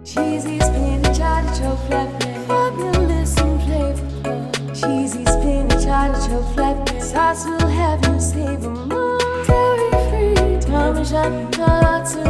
Cheesy spinach artichoke flatbread, fabulous and flavorful. Cheesy spinach artichoke flatbread, sauce will have you savor more. Dairy free, Parmesan nuts.